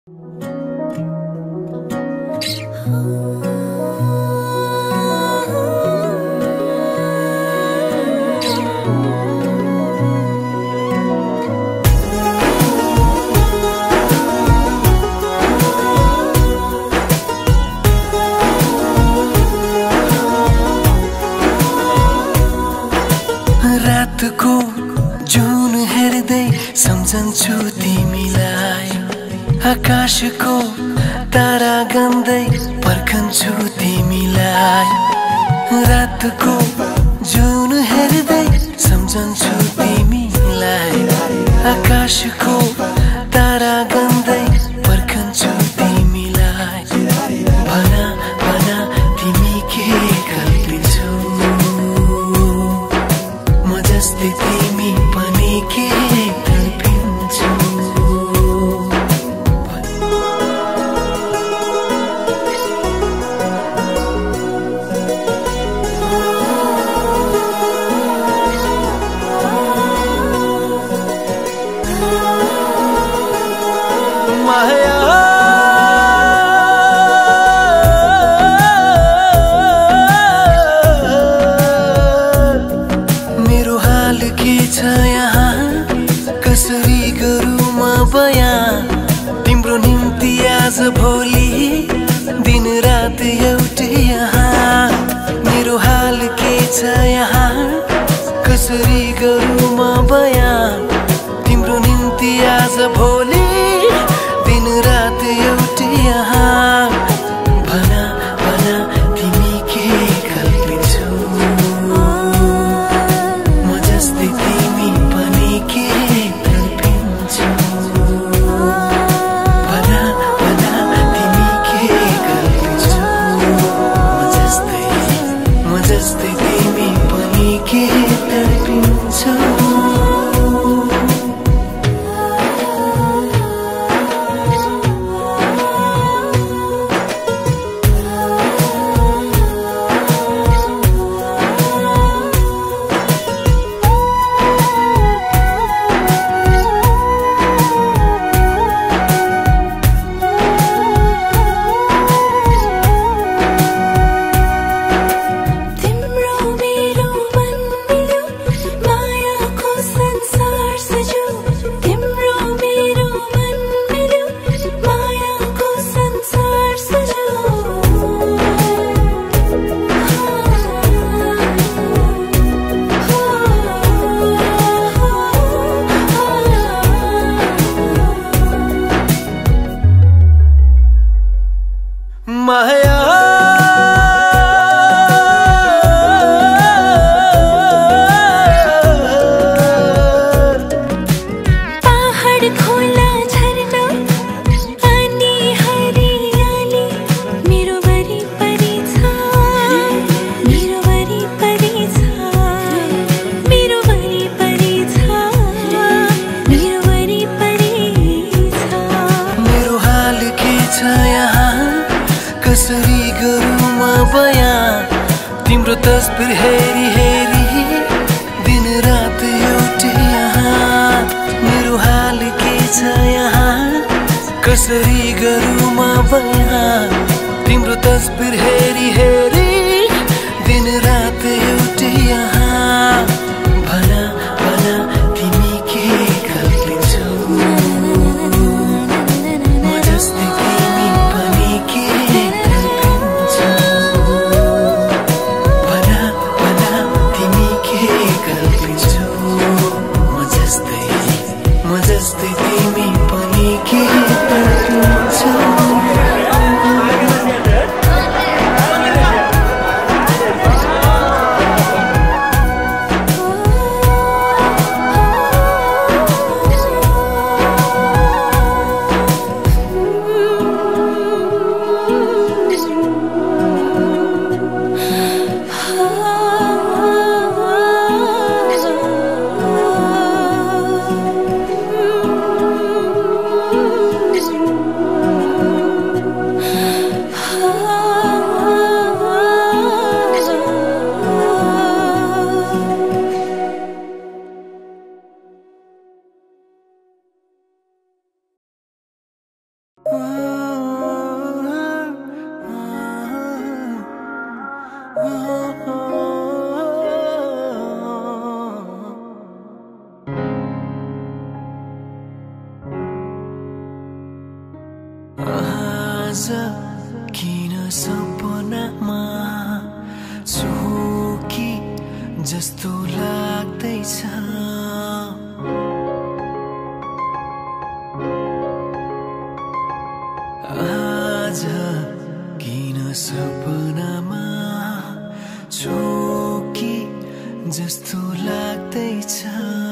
रातको जुन हेर्दै सम्झन्छु तिमीलाई, आकाशको तारा गन्दै पर्खन्छु तिमीलाई। रातको जुन हेर्दै सम्झन्छु तिमीलाई, आकाशको तारा गन्दै पर्खन्छु तिमीलाई। भना भना तिमी के कल्पिन्छौ, जस्तै तिमी पनि के तर्पिन्छौ। माया कसरी गरौँ म बयान, तिम्रो निम्ति आज भोलि दिन रात एउटै यहाँ। मेरो हाल के छ यहाँ, कसरी गरौँ म बयान, तिम्रो निम्ति आज भोलि दिन रात एउटै यहाँ। भना भना तिमी के कल्पिन्छौ, म जस्तै तिमी पनि के तिम्रो तस्बिर हेरी हेरी दिन रात एउटै यहाँ। मेरो हाल के छ यहाँ, कसरी गरौँ म बयान, तिम्रो तस्बिर हेरी हेरी दिन रात एउटै यहाँ। भना भना तिमी के कल्पिन्छौ, म जस्तै तिमी पनि के तर्पिन्छौ। म जस्तै तिमी पनि के तर्पिन्छौ। आज किन सपनामा छु कि जस्तो लाग्दैछ आज किन सपनामा छु कि जस्तो लाग्दैछ